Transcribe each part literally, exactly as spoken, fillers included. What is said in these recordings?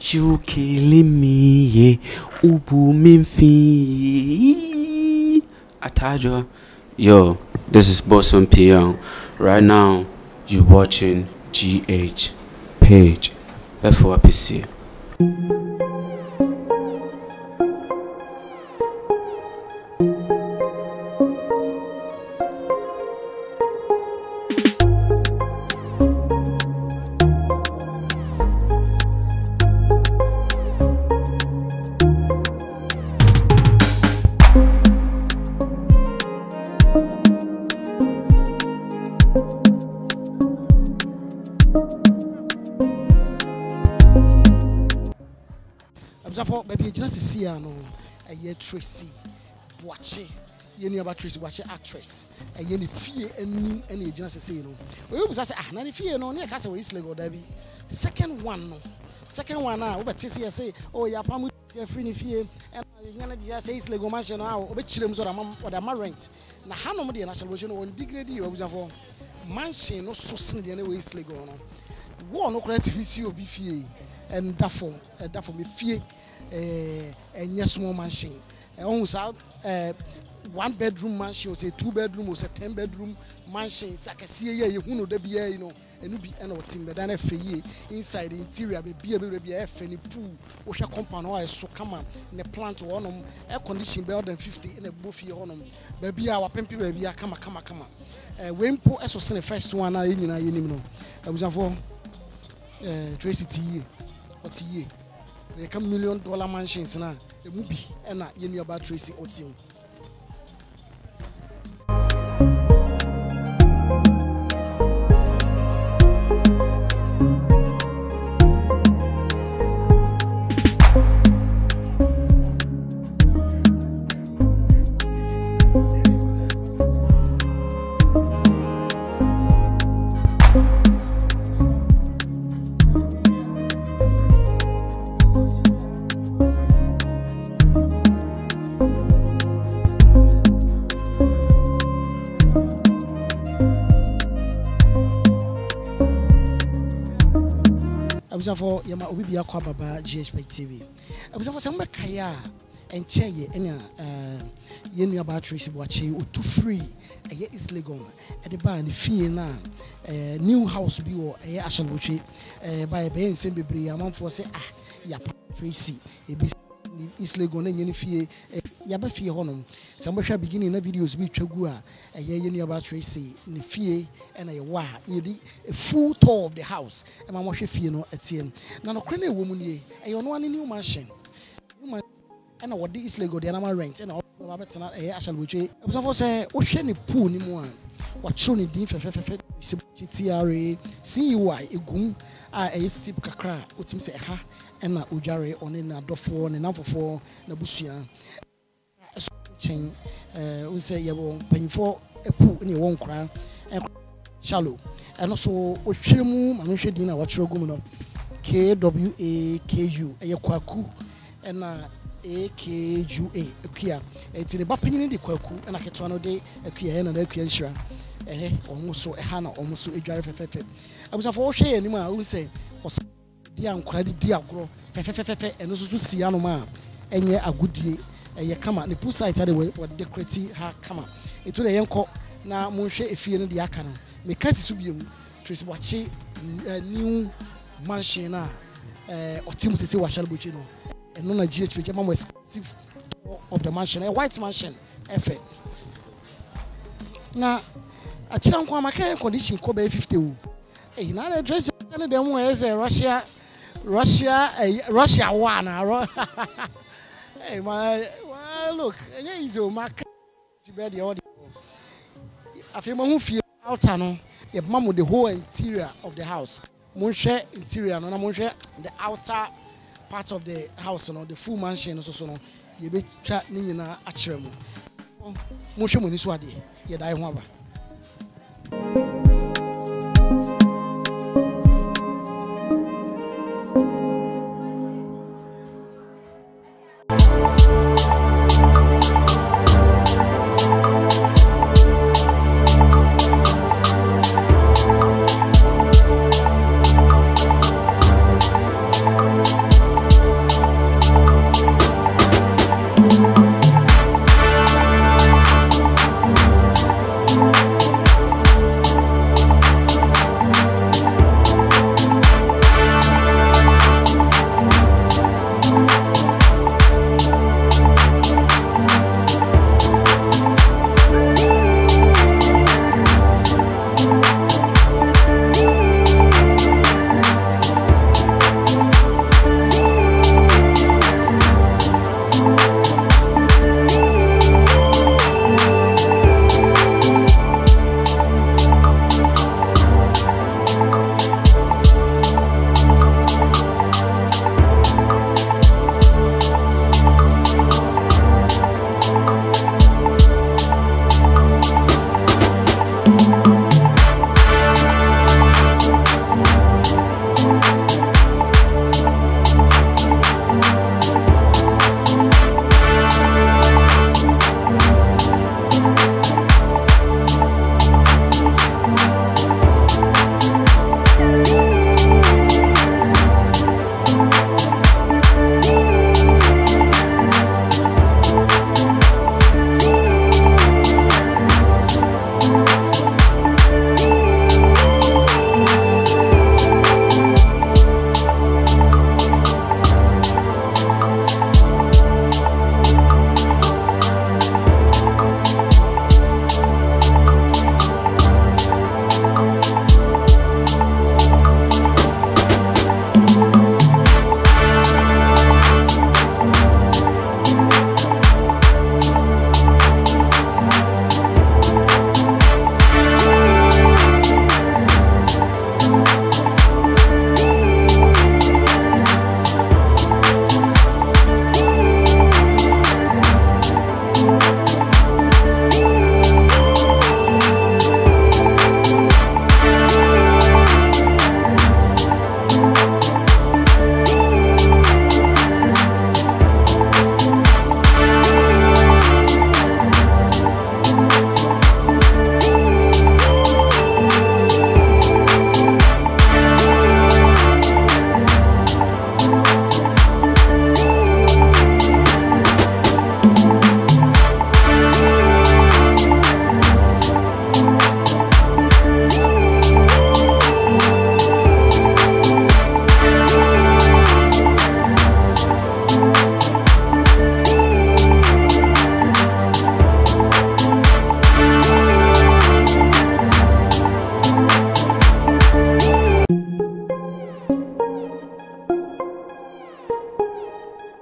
You killing me, yeah. Ubu minfi. Atajo. Yo, this is Boson Pion. Right now, you're watching GhPage. F four P C. For baby, just see no a year Tracey Boakye. You know about Tracey Boakye actress. A year fear and any just say no. We was say ah, na fear no near castle is Lego Debbie. The second one no. Second one now, but T C say, oh, ya pamu free fear and yana say is Lego mansion now, but children's or a ma rent. Na Hanom the national version on dignity of for mansion no so soon anyway is Lego no. War no credit to be fear and therefore, therefore me fear. Uh, and yes, small mansion. Almost out uh, one bedroom mansion, or say two bedroom, or say ten bedroom mansion. I can see here, you know, there be you know, and you be an old team, but then if you inside the interior, be able to be a any pool, or shall compound or so come on in a plant or on air condition better than fifty in a buffet on them. Baby, our pimpy baby, come on, come on, come on. When po as was the first one, I didn't know. I was for Tracey T. Or T. They come million dollar mansions now. A movie and a you know about Tracey Boakye. For Yama Ubia Kwababa GhPage T V. I was for some Kaya and Cheye and uh Yenu about Tracey Boakye to free a year is legal at the bar and the fee now new house be or a ashal wuchi by a Ben Sembri among for say ah ya Tracey a be is legal and any fee yaba fee honum. Somebody beginning the videos be Chagua a year you about Tracey in the fee and a wa a full tour of the house and my wash fee no at him. Now no crane woman ye a you know any new mansion. And what this Lego the animal rent and all I shall which I was for say ocean pool ni one. What show ni din fefe T R A C Y egum a step kakra utim say ha and na ujare on in a dofo and number four na busia. Chain, uh, we say you paying for a pool in your one cry and shallow. And also, what Chimu, I'm sure dinner what you're going K W A K U, a Kwaku, and A K U A, a Kia. It's in the Bapping in the Kwaku, and I can turn a day a Kia and a Kia Shra, and almost so a Hannah, almost so a drive. I was a four share anymore, I would say, or dear credit dear grow, and also see Anoma, and yet a good day. A come out the pool side the way what decorate her come out. It will a young cock now Monshe if you know the Akana. Make Subium, Tracey Boakye new mansion now, or Tim say what shall we know. And non a GhPage, a more expensive of the mansion, a white mansion, effect. Now, a child my kind condition Kobe fifty. Hey, now the dress of them was a Russia, Russia, a Russia one. Hey, my well, look, yeah, he's a mark. She bear the audio. I feel my feel out, no. If mom with the whole interior of the house, Monshe interior, no, Monshe the outer part of the house, no, the full mansion, so no. You be chat Nina Achrem. Monshe Muniswadi, you die one.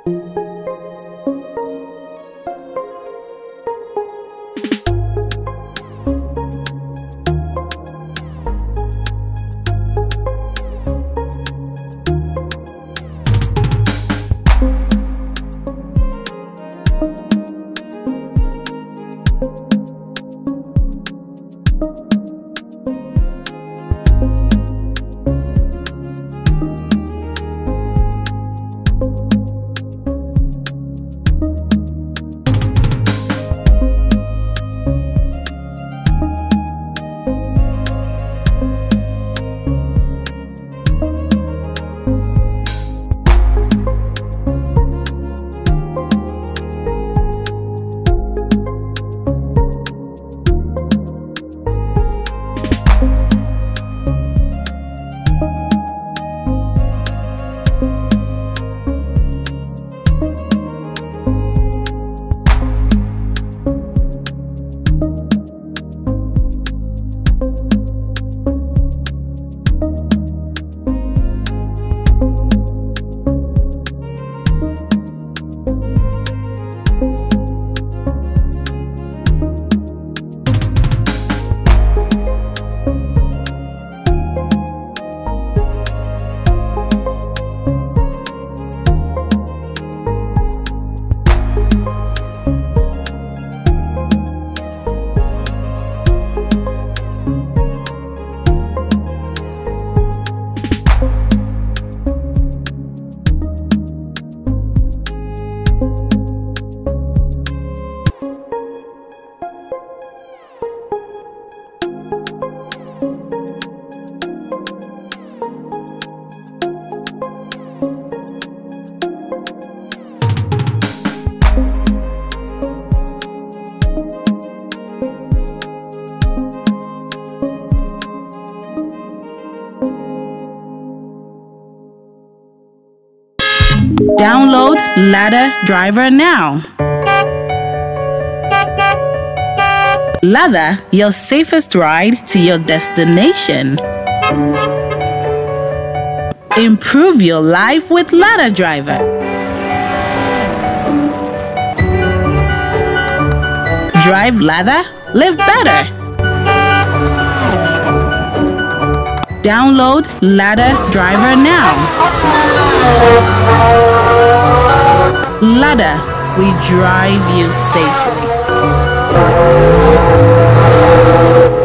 Download Ladder Driver now. Ladder, your safest ride to your destination. Improve your life with Ladder Driver. Drive Ladder, live better. Download Ladder Driver now. Ladder, we drive you safely.